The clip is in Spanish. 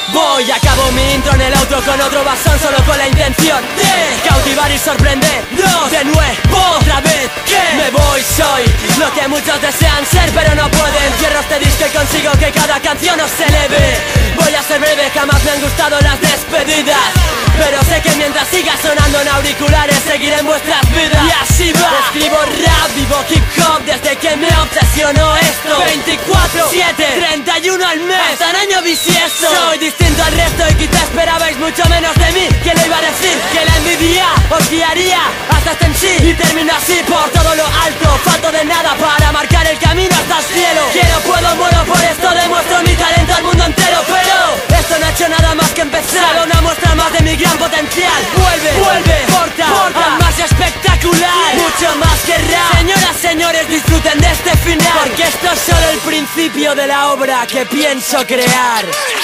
voy. Acabo mi intro en el auto con otro basón, solo con la intención de cautivar y sorprender. De nuevo, otra vez que me voy, soy lo que muchos desean ser pero no pueden. Cierro este disco y consigo que cada canción os eleve. Voy a ser breve, jamás me han gustado las despedidas, pero sé que mientras siga sonando en auriculares seguiré en vuestras vidas. Y así va. Escribo rap, vivo hip hop desde que me obsesionó esto. 24/7, 31 al mes, hasta un año bisiesto. Soy distinto al resto y quizá esperabais mucho menos de mí. ¿Quién le iba a decir que la envidia os guiaría hasta este en sí? Y termino así por todo lo alto, falto de nada para marcar el camino hasta el cielo. Quiero, puedo, muero por esto, demuestro mi talento al mundo entero. Pero esto no ha hecho nada más que empezar, solo una muestra más de mi gran potencial. Vuelve, porta, más espectacular, mucho más que rap. Señoras, señores, disfruten de este final, porque esto es solo el principio de la obra que pienso crear.